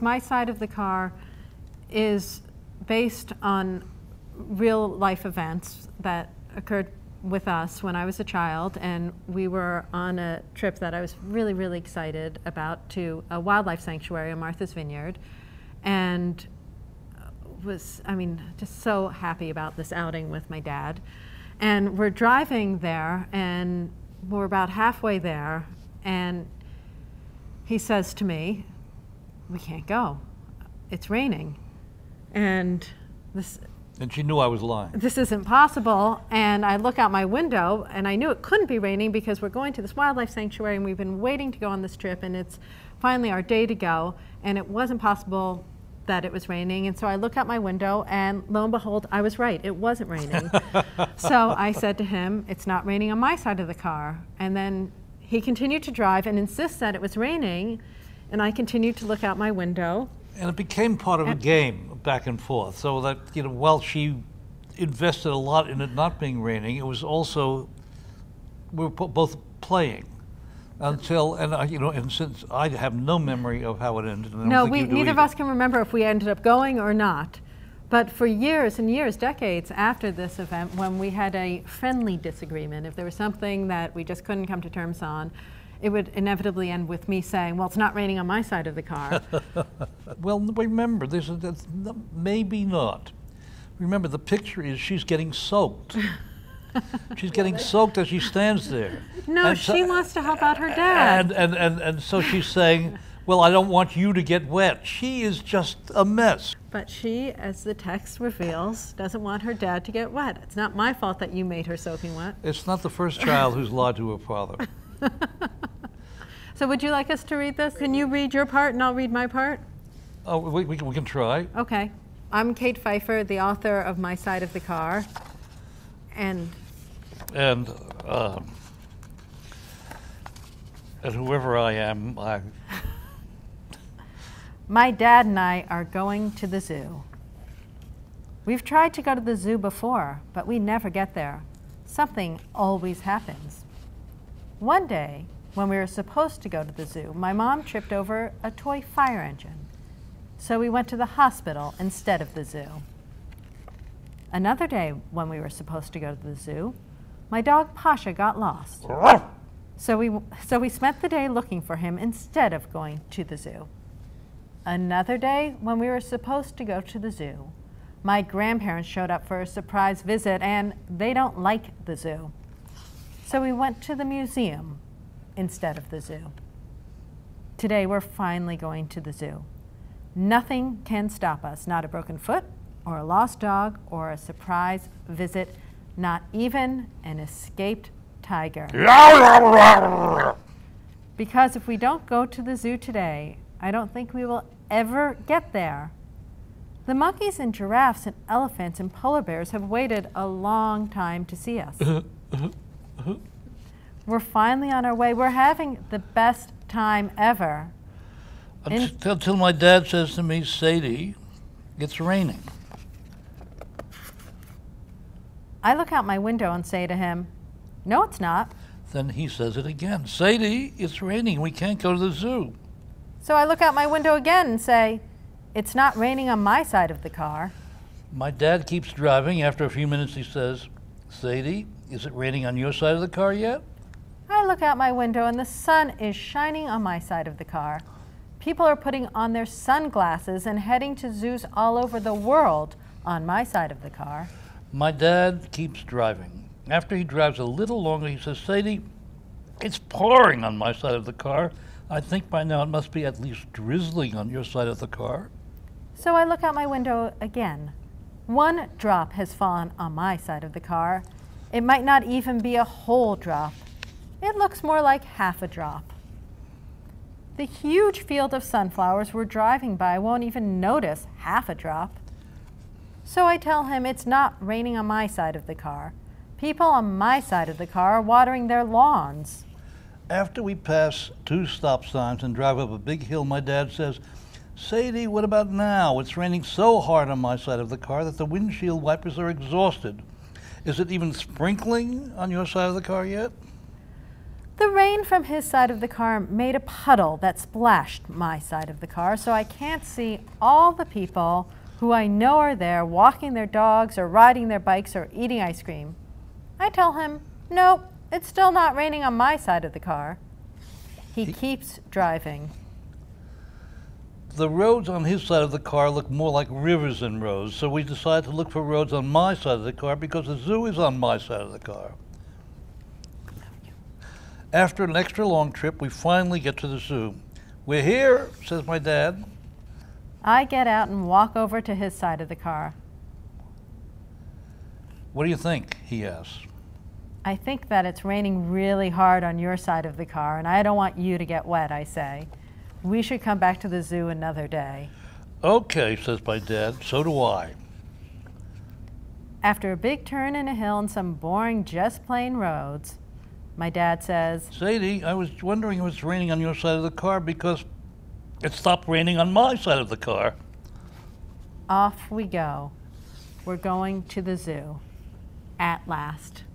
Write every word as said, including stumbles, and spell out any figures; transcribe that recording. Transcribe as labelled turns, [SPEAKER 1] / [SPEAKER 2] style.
[SPEAKER 1] my side of the car is based on real life events that occurred with us when I was a child, and we were on a trip that I was really, really excited about to a wildlife sanctuary on Martha's Vineyard, and was, I mean, just so happy about this outing with my dad. And we're driving there, and we're about halfway there, and he says to me, "We can't go. It's raining." And this
[SPEAKER 2] And she knew I was lying.
[SPEAKER 1] This isn't possible. And I look out my window, and I knew it couldn't be raining because we're going to this wildlife sanctuary, and we've been waiting to go on this trip, and it's finally our day to go, and it wasn't possible that it was raining. And so I look out my window, and lo and behold, I was right. It wasn't raining. So I said to him, "It's not raining on my side of the car." And then he continued to drive and insist that it was raining, and I continued to look out my window.
[SPEAKER 2] And it became part of a game back and forth, so that, you know, while she invested a lot in it not being raining, it was also, we were both playing until, and I, you know, and since I have no memory of how it ended. And I don't
[SPEAKER 1] No,
[SPEAKER 2] think
[SPEAKER 1] we,
[SPEAKER 2] you do
[SPEAKER 1] neither of
[SPEAKER 2] either.
[SPEAKER 1] us can remember if we ended up going or not. But for years and years, decades after this event, when we had a friendly disagreement, if there was something that we just couldn't come to terms on, it would inevitably end with me saying, "Well, it's not raining on my side of the car."
[SPEAKER 2] Well, remember, this is, that's, maybe not. Remember, the picture is she's getting soaked. She's getting soaked as she stands there.
[SPEAKER 1] No,
[SPEAKER 2] And
[SPEAKER 1] she
[SPEAKER 2] so-
[SPEAKER 1] wants to help out her dad.
[SPEAKER 2] And, and, and, and so she's saying, "Well, I don't want you to get wet." She is just a mess.
[SPEAKER 1] But she, as the text reveals, doesn't want her dad to get wet. It's not my fault that you made her soaking wet.
[SPEAKER 2] It's not the first child who's lied to her father.
[SPEAKER 1] So would you like us to read this? Can you read your part and I'll read my part?
[SPEAKER 2] Oh, we, we, can- we can try.
[SPEAKER 1] Okay. I'm Kate Feiffer, the author of My Side of the Car. And
[SPEAKER 2] And, uh, and whoever I am, I,
[SPEAKER 1] my dad and I are going to the zoo. We've tried to go to the zoo before, but we never get there. Something always happens. One day, when we were supposed to go to the zoo, my mom tripped over a toy fire engine. So we went to the hospital instead of the zoo. Another day, when we were supposed to go to the zoo, my dog Pasha got lost. So we, so we spent the day looking for him instead of going to the zoo. Another day, when we were supposed to go to the zoo, my grandparents showed up for a surprise visit, and they don't like the zoo. So we went to the museum instead of the zoo. Today, we're finally going to the zoo. Nothing can stop us, not a broken foot, or a lost dog, or a surprise visit, not even an escaped tiger. Because if we don't go to the zoo today, I don't think we will ever get there. The monkeys and giraffes and elephants and polar bears have waited a long time to see us. We're finally on our way. We're having the best time ever.
[SPEAKER 2] until, until my dad says to me, "Sadie, it's raining."
[SPEAKER 1] I look out my window and say to him, "No, it's not."
[SPEAKER 2] Then he says it again, "Sadie, it's raining. We can't go to the zoo."
[SPEAKER 1] So I look out my window again and say, "It's not raining on my side of the car."
[SPEAKER 2] My dad keeps driving. After a few minutes, he says, "Sadie, is it raining on your side of the car yet?"
[SPEAKER 1] I look out my window and the sun is shining on my side of the car. People are putting on their sunglasses and heading to zoos all over the world on my side of the car.
[SPEAKER 2] My dad keeps driving. After he drives a little longer, he says, "Sadie, it's pouring on my side of the car. I think by now it must be at least drizzling on your side of the car."
[SPEAKER 1] So I look out my window again. One drop has fallen on my side of the car. It might not even be a whole drop. It looks more like half a drop. The huge field of sunflowers we're driving by won't even notice half a drop. So I tell him it's not raining on my side of the car. People on my side of the car are watering their lawns.
[SPEAKER 2] After we pass two stop signs and drive up a big hill, my dad says, "Sadie, what about now? It's raining so hard on my side of the car that the windshield wipers are exhausted. Is it even sprinkling on your side of the car yet?"
[SPEAKER 1] The rain from his side of the car made a puddle that splashed my side of the car, so I can't see all the people who I know are there walking their dogs or riding their bikes or eating ice cream. I tell him, nope, it's still not raining on my side of the car. He, he keeps driving.
[SPEAKER 2] The roads on his side of the car look more like rivers than roads, so we decided to look for roads on my side of the car because the zoo is on my side of the car. After an extra long trip, we finally get to the zoo. We're here, says my dad.
[SPEAKER 1] I get out and walk over to his side of the car.
[SPEAKER 2] What do you think? He asks.
[SPEAKER 1] I think that it's raining really hard on your side of the car, and I don't want you to get wet, I say. We should come back to the zoo another day.
[SPEAKER 2] Okay, says my dad, so do I.
[SPEAKER 1] After a big turn in a hill and some boring, just plain roads, my dad says,
[SPEAKER 2] Sadie, I was wondering if it was raining on your side of the car because it stopped raining on my side of the car.
[SPEAKER 1] Off we go. We're going to the zoo. At last.